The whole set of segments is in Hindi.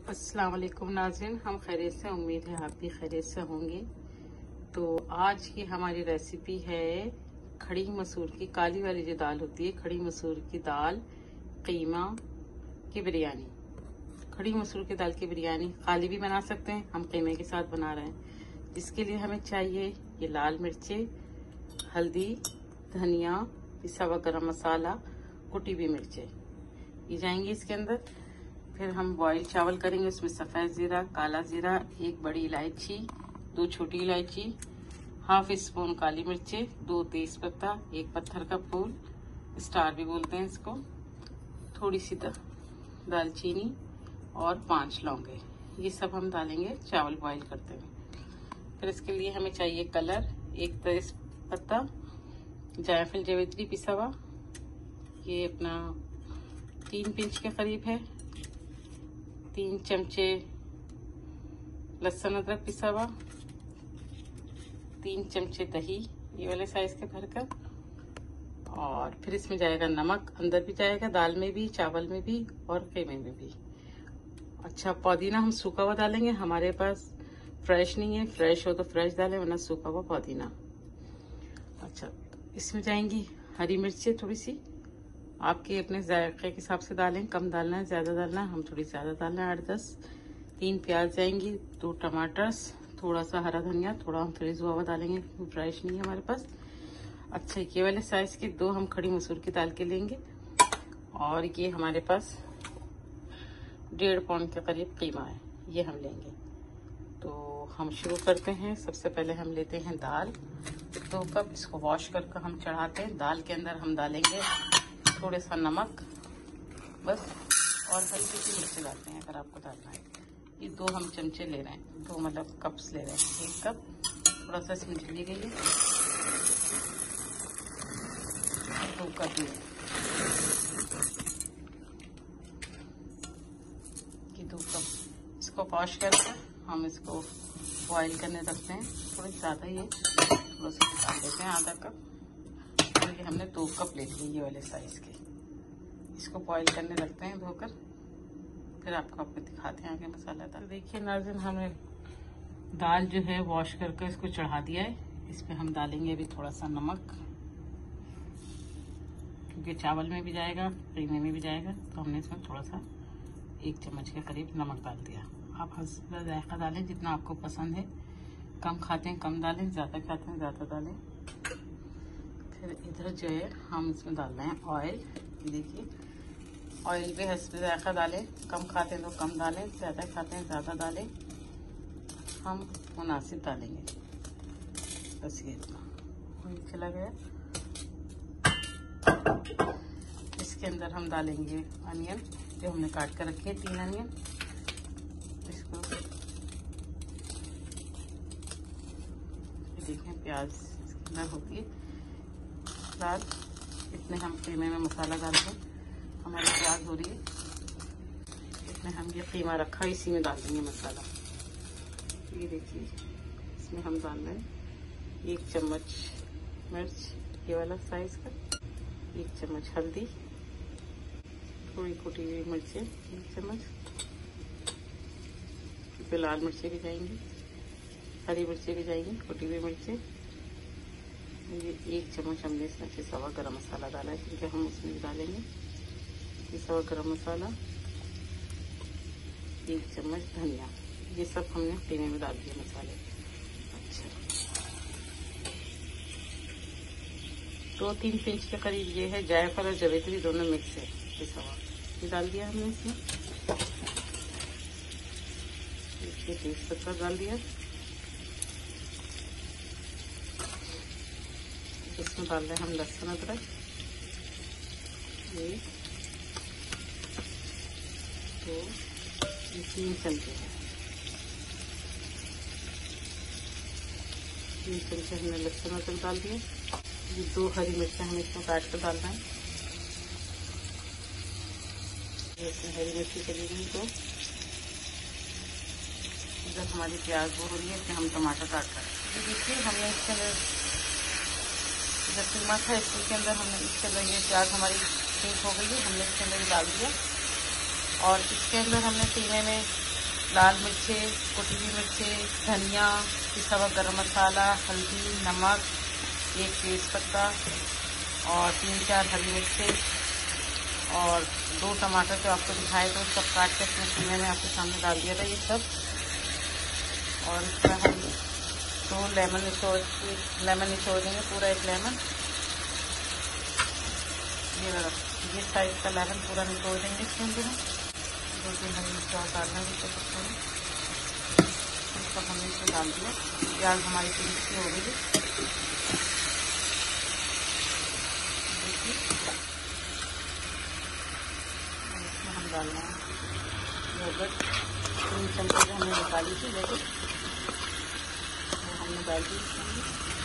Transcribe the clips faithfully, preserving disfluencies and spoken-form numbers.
अस्सलाम वालेकुम नाज़रीन, हम खैरियत से, उम्मीद है आप भी खैरियत से होंगे। तो आज की हमारी रेसिपी है खड़ी मसूर की, काली वाली जो दाल होती है, खड़ी मसूर की दाल कीमा की बिरयानी। खड़ी मसूर की दाल की बिरयानी खाली भी बना सकते हैं, हम कीमे के साथ बना रहे हैं। जिसके लिए हमें चाहिए ये लाल मिर्चें, हल्दी, धनिया, पिसा हुआ गरम मसाला, कुटी हुई मिर्चें ये जाएंगी इसके अंदर। फिर हम बॉयल चावल करेंगे, उसमें सफ़ेद ज़ीरा, काला ज़ीरा, एक बड़ी इलायची, दो छोटी इलायची, हाफ स्पून काली मिर्चें, दो तेज पत्ता, एक पत्थर का फूल, स्टार भी बोलते हैं इसको, थोड़ी सी दालचीनी और पांच लौंगे। ये सब हम डालेंगे चावल बॉयल करते हुए। फिर इसके लिए हमें चाहिए कलर, एक तेज पत्ता, जायफल जावित्री पिसा हुआ, ये अपना तीन पिंच के करीब है, तीन चमचे लहसुन अदरक पिसा हुआ, तीन चमचे दही ये वाले साइज के भरकर, और फिर इसमें जाएगा नमक, अंदर भी जाएगा, दाल में भी, चावल में भी और कीमे में भी। अच्छा, पुदीना हम सूखा हुआ डालेंगे, हमारे पास फ्रेश नहीं है, फ्रेश हो तो फ्रेश डालें वरना सूखा हुआ पुदीना। अच्छा, इसमें जाएंगी हरी मिर्चें थोड़ी सी, आपके अपने जायके के हिसाब से डालें, कम डालना है ज़्यादा डालना है, हम थोड़ी ज़्यादा डालना है, आठ दस। तीन प्याज जाएंगी, दो टमाटर, थोड़ा सा हरा धनिया, थोड़ा हम फ्रीज हुआ हुआ डालेंगे, फ्रेश नहीं है हमारे पास। अच्छा, ये वाले साइज के दो हम खड़ी मसूर की दाल के लेंगे, और ये हमारे पास डेढ़ पाउंड के करीब कीमा है, ये हम लेंगे। तो हम शुरू करते हैं। सबसे पहले हम लेते हैं दाल, दो कप, इसको वॉश करके हम चढ़ाते हैं। दाल के अंदर हम डालेंगे थोड़ा सा नमक बस, और हल्की सी मिर्च डालते हैं अगर आपको डालना है। ये दो हम चमचे ले रहे हैं, दो मतलब कप्स ले रहे हैं, एक कप, थोड़ा सा इसमें डाली गई है, दो कप ये कि दो कप। इसको वॉश करके हम इसको बॉईल करने रखते हैं, थोड़ा ज़्यादा ही है, थोड़ा सा डाल देते हैं आधा कप। ये हमने दो कप ले लिए ये वाले साइज के, इसको बॉईल करने रखते हैं धोकर, फिर आपको आपको दिखाते हैं आगे मसाला डाल। तो देखिए नाज़रीन, हमने दाल जो है वॉश करके इसको चढ़ा दिया है। इसमें हम डालेंगे अभी थोड़ा सा नमक, क्योंकि चावल में भी जाएगा, कीमे में भी जाएगा, तो हमने इसमें थोड़ा सा एक चम्मच के करीब नमक डाल दिया। आप हल्का जायका डालें जितना आपको पसंद है, कम खाते हैं कम डालें, ज़्यादा खाते हैं ज़्यादा डालें। फिर इधर जो है हम इसमें डाल रहे हैं ऑयल। देखिए, ऑयल भी हल्का जायका डालें, कम खाते हैं तो कम डालें, ज़्यादा खाते हैं ज़्यादा डालें, हम मुनासिब डालेंगे बस। ये ऑयल चला गया, इसके अंदर हम डालेंगे अनियन जो हमने काट कर रखे हैं, तीन अनियन। इसको देखें, प्याज इसके अंदर होती है लाल, इतने हम कीमे में मसाला डालते हैं, हमारी प्याज हो रही है, इसमें हम ये कीमा रखा है इसी में डाल देंगे मसाला। ये देखिए, इसमें हम डाल रहे हैं एक चम्मच मिर्च ये वाला साइज का, एक चम्मच हल्दी, थोड़ी कुटी हुई मिर्चें एक चम्मच, फिर लाल मिर्चें भी जाएंगी, हरी मिर्चें भी जाएंगी, कुटी हुई मिर्चें। ये एक चम्मच हमने इसमें पिसा हुआ गरम मसाला डाला है, क्योंकि हम उसमें भी डालेंगे पिसा हुआ गरम मसाला, एक चम्मच धनिया, ये सब हमने कीमे में डाल दिए मसाले। अच्छा, दो तीन पिंच के करीब ये है जायफल और जावित्री दोनों मिक्स है पिसा हुआ, ये डाल दिया हमने इसमें। इसमें तेज पत्ता डाल दिया, इसमें डाल रहे हैं हम लहसुन अदरक, ये तो तीन चमचे हैं, तीन चमचे हमने लहसुन अदरक डाल दिए। ये दो हरी मिर्चें हम इसमें काट कर डाल रहे हैं, इसमें हरी मिर्ची चली गई दो। इधर हमारी प्याज वो हो रही है, इसमें हम टमाटर काट कर, देखिए हमने इसके अंदर जब कीमा था इसके अंदर हमने इसके अंदर ये प्याज हमारी ठीक हो गई है, हमने इसके अंदर डाल दिया। और इसके अंदर हमने कीमे में लाल मिर्चे, कुटी हुई मिर्चे, धनिया, पिसा हुआ गरम मसाला, हल्दी, नमक, एक तेज पत्ता और तीन चार हरी मिर्चे और दो टमाटर जो आपको दिखाए थे सब काट के इसमें सीने में आपके सामने डाल दिया था ये सब। और इसमें हम दो लेमन निचोड़ लेमन निचोड़ देंगे, पूरा एक लेमन, ये ये साइज का लेमन पूरा निचोड़ देंगे इसके अंदर। दो तीन हरी मिर्च और डालना भी तो सकते हैं, इसको हमने इसमें डाल दिया। प्याज हमारी पीस की हो गई है, देखिए इसमें हम डालना है योगर्ट, तीन चम्मच हमने निकाली थी योगर्ट, वो हमने डाल दी इसमें।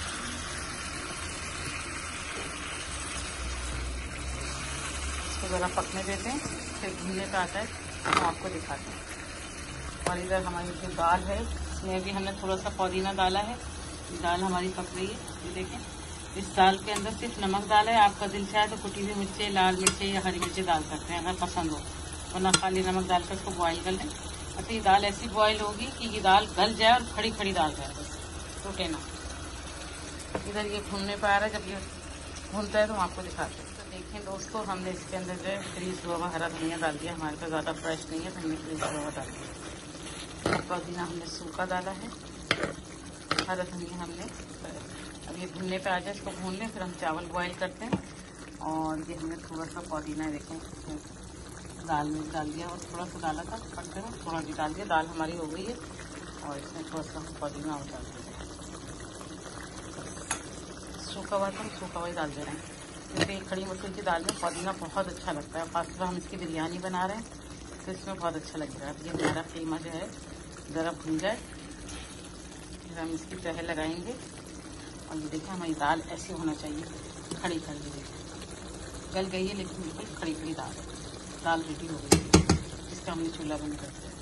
इसको ज़रा पकने देते हैं, फिर भूनने पे आता है हम आपको दिखाते हैं। और इधर हमारी जो दाल है इसमें भी हमने थोड़ा सा पुदीना डाला है, दाल हमारी पक रही है। ये देखें इस दाल के अंदर सिर्फ नमक डाला है, आपका दिल चाहे तो कुटी हुई मिर्ची, लाल मिर्ची या हरी मिर्ची डाल सकते हैं अगर पसंद हो, वरना खाली नमक डालकर इसको बॉईल कर लें। अच्छा ये दाल ऐसी बॉईल होगी कि ये दाल गल जाए और खड़ी खड़ी दाल जाए, बस टूटे ना। इधर ये भूनने पर आ रहा है, जब ये भूनता है तो हम आपको दिखाते हैं। तो देखें दोस्तों, हमने इसके अंदर जो है फ्रीज हुआ हुआ हरा धनिया डाल दिया, हमारे पास ज़्यादा फ्रेश नहीं है तो हमने फ्रीज हुआ हुआ डाल दिया। पुदीना हमने सूखा डाला है, हरा धनिया हमने। अब ये भुनने पे आ जाए, इसको भून लें, फिर हम चावल बॉईल करते हैं। और ये हमने थोड़ा सा पुदीना देखें दाल में डाल दिया, और थोड़ा सा डाला था पकते में, थोड़ा भी डाल दिया। दाल हमारी हो गई है और इसमें थोड़ा सा पुदीना और डाल दिया, सूखा हुआ तो हम सूखा हुआ ही डाल दे रहे हैं, क्योंकि खड़ी मसूर की दाल में पुदीना बहुत अच्छा लगता है। खासकर हम इसकी बिरयानी बना रहे हैं तो इसमें बहुत अच्छा लगता है। अब ये हमारा कीमा जो है ज़रा भून जाए, फिर हम इसकी तह लगाएंगे। और ये देखिए हमारी दाल ऐसी होना चाहिए, खड़ी खड़ी। देखिए गल गई है लेकिन बिल्कुल खड़ी खड़ी दाल है। दाल रेडी हो गई है, इसका हमने चूल्हा बंद कर दिया।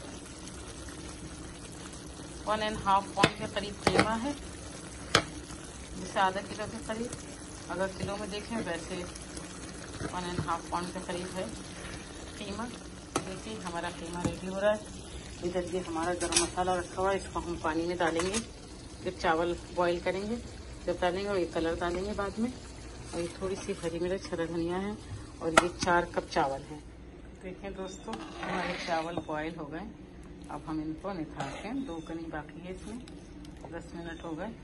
वन एंड हाफ पाउंड के करीब कीमा है, जिसे आधा किलो के करीब, अगर किलो में देखें वैसे वन एंड हाफ पाउंड के करीब है कीमा। देखिए हमारा कीमा रेडी हो रहा है। इधर ये हमारा गरम मसाला रखा हुआ है, इसको हम पानी में डालेंगे जब चावल बॉईल करेंगे, जब डालेंगे। और ये कलर डालेंगे बाद में। और ये थोड़ी सी हरी मिर्च, हरा धनिया है, और ये चार कप चावल है। देखें दोस्तों हमारे चावल बॉईल हो गए, अब हम इनको निकालते हैं। दो कनी बाकी है इसमें, दस मिनट हो गए।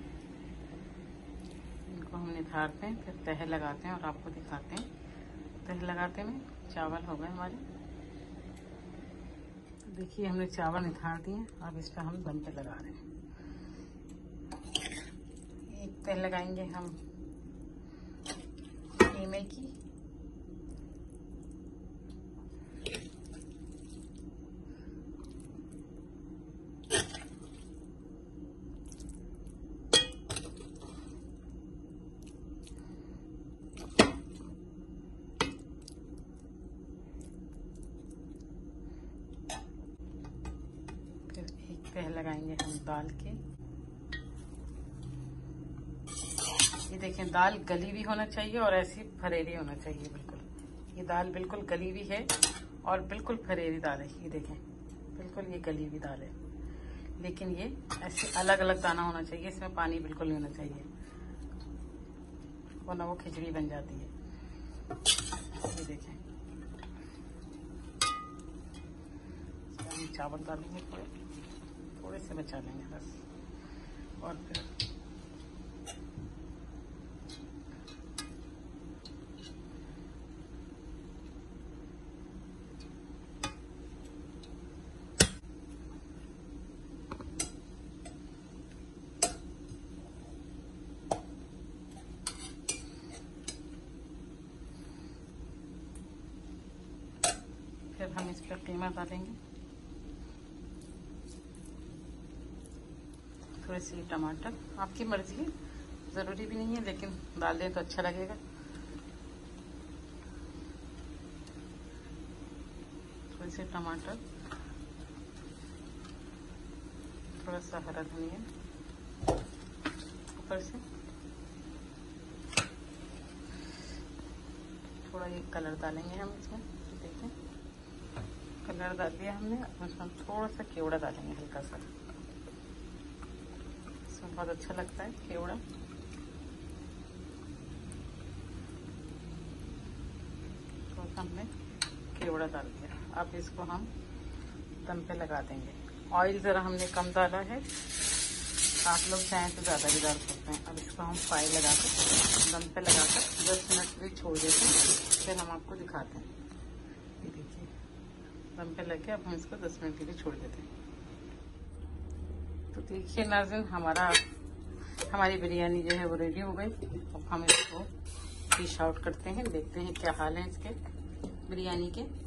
इनको हम निथारते हैं, फिर तह लगाते हैं और आपको दिखाते हैं। तह लगाते में चावल हो गए हमारे। देखिए हमने चावल निथार दिए, अब इस पर हम दम पे लगा रहे हैं। एक तह लगाएंगे हम कीमे की, तह लगाएंगे हम दाल के। ये देखें दाल गली भी होना चाहिए और ऐसी फरेरी होना चाहिए बिल्कुल। ये दाल बिल्कुल गली भी है और बिल्कुल फरेरी दाल है। ये देखें बिल्कुल ये गली हुई दाल है, लेकिन ये ऐसे अलग अलग दाना होना चाहिए, इसमें पानी बिल्कुल नहीं होना चाहिए, वरना वो खिचड़ी बन जाती है। ये देखें हम चावल डालेंगे, थोड़े थोड़े से बचा लेंगे बस। और फिर फिर हम इस पर कीमा डालेंगे, थोड़ी सी टमाटर, आपकी मर्जी है, ज़रूरी भी नहीं है, लेकिन डाल दें तो अच्छा लगेगा। थोड़ी सी टमाटर, थोड़ा सा हरा धनिया ऊपर से, थोड़ा ये कलर डालेंगे हम इसमें, देखें कलर डाल दिया हमने। अब उसमें थोड़ा सा केवड़ा डालेंगे, हल्का सा। इसमें बहुत अच्छा लगता है केवड़ा। तो हमने केवड़ा डाल दिया। अब इसको हम दम पे लगा देंगे। ऑयल ज़रा हमने कम डाला है, आप लोग चाहें तो ज़्यादा भी डाल सकते हैं। अब इसको हम फ्राई लगाकर दम पे लगाकर दस मिनट भी छोड़ देते हैं, फिर हम आपको दिखाते हैं। ये देखिए दम पे लगे, अब हम इसको दस मिनट के लिए छोड़ देते हैं। तो देखिए नाज़रीन, हमारा हमारी बिरयानी जो है वो रेडी हो गई। अब हम इसको डिश आउट करते हैं, देखते हैं क्या हाल है इसके बिरयानी के।